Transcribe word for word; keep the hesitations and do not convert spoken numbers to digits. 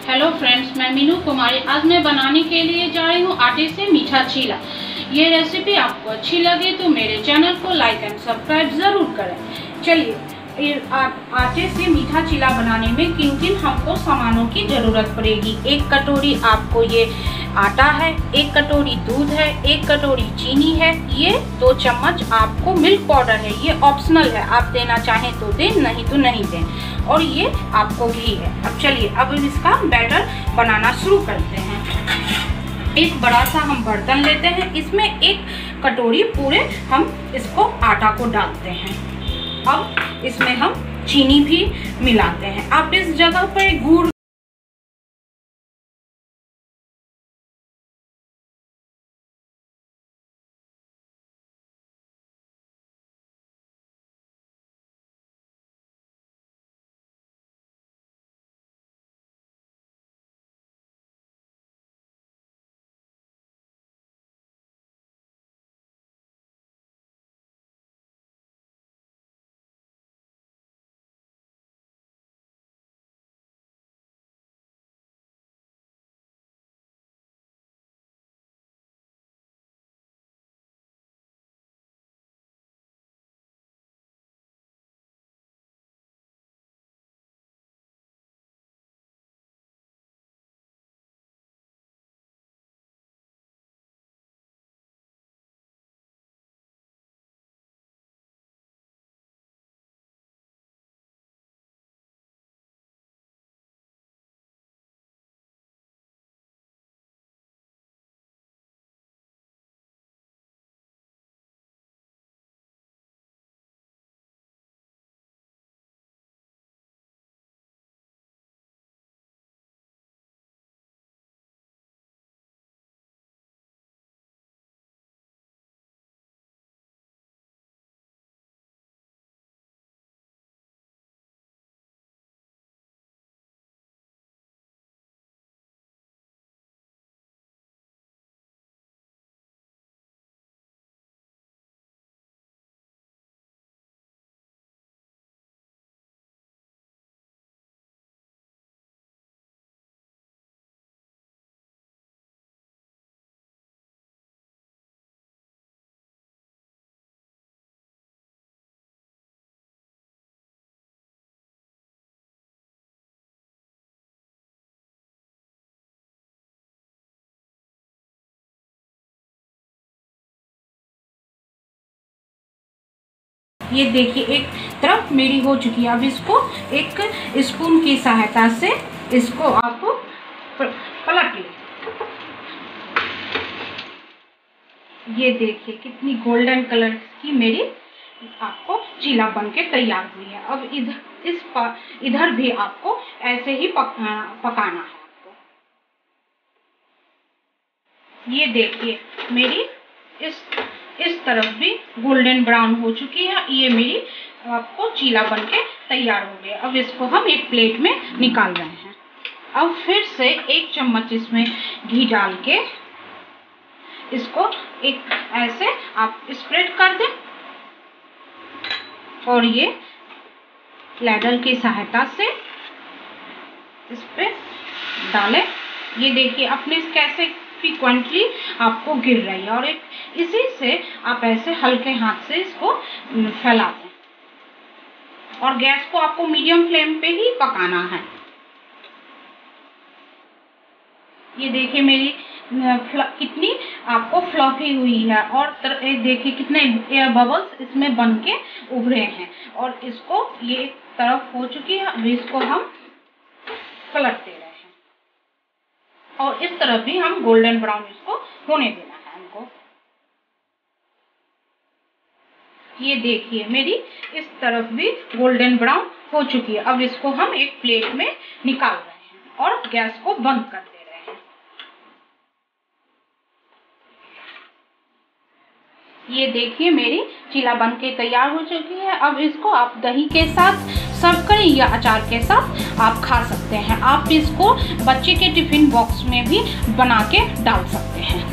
Hello friends, मैं मीनू कुमारी। आज मैं बनाने के लिए जा रही हूँ आटे से मीठा चीला। ये रेसिपी आपको अच्छी लगे तो मेरे चैनल को लाइक एंड सब्सक्राइब ज़रूर करें। चलिए, आ, आटे से मीठा चीला बनाने में किन किन हमको सामानों की ज़रूरत पड़ेगी। एक कटोरी आपको ये आटा है, एक कटोरी दूध है, एक कटोरी चीनी है, ये दो चम्मच आपको मिल्क पाउडर है। ये ऑप्शनल है, आप देना चाहें तो दें, नहीं तो नहीं दें। और ये आपको घी है। अब चलिए, अब इसका बैटर बनाना शुरू करते हैं। एक बड़ा सा हम बर्तन लेते हैं, इसमें एक कटोरी पूरे हम इसको आटा को डालते हैं। अब इसमें हम चीनी भी मिलाते हैं। आप इस जगह पर गुड़ ये देखिए, एक तरफ मेरी हो चुकी है। अब इसको एक स्पून की सहायता से इसको आप पलट लें। ये देखिए कितनी गोल्डन कलर की मेरी आपको चीला बनके तैयार हुई है। अब इधर इस इधर भी आपको ऐसे ही पक, पकाना है आपको। ये देखिए, मेरी इस इस तरफ भी गोल्डन ब्राउन हो चुकी है। ये मेरी आपको चीला बनके तैयार हो गया। अब इसको हम एक प्लेट में निकाल रहे हैं। अब फिर से एक चम्मच इसमें घी डाल के इसको एक ऐसे आप स्प्रेड कर दें और ये लैडर की सहायता से इस पे डालें। ये देखिए अपने कैसे फ्रीक्वेंटली आपको गिर रही है, और एक इसी से आप ऐसे हल्के हाथ से इसको फैला दें। और गैस को आपको मीडियम फ्लेम पे ही पकाना है। ये देखिए मेरी कितनी आपको फ्लफी हुई है, और देखिए कितने एयर बबल्स इसमें बन के उभरे हैं। और इसको ये एक तरफ हो चुकी है। अब इसको हम पलट दे रहे हैं और इस तरफ भी हम गोल्डन ब्राउन इसको होने देना है हमको। ये देखिए मेरी इस तरफ भी गोल्डन ब्राउन हो चुकी है। अब इसको हम एक प्लेट में निकाल रहे हैं और गैस को बंद कर दे रहे हैं। ये देखिए मेरी चीला बनके तैयार हो चुकी है। अब इसको आप दही के साथ सर्व करें या अचार के साथ आप खा सकते हैं। आप इसको बच्चे के टिफिन बॉक्स में भी बना के डाल सकते हैं।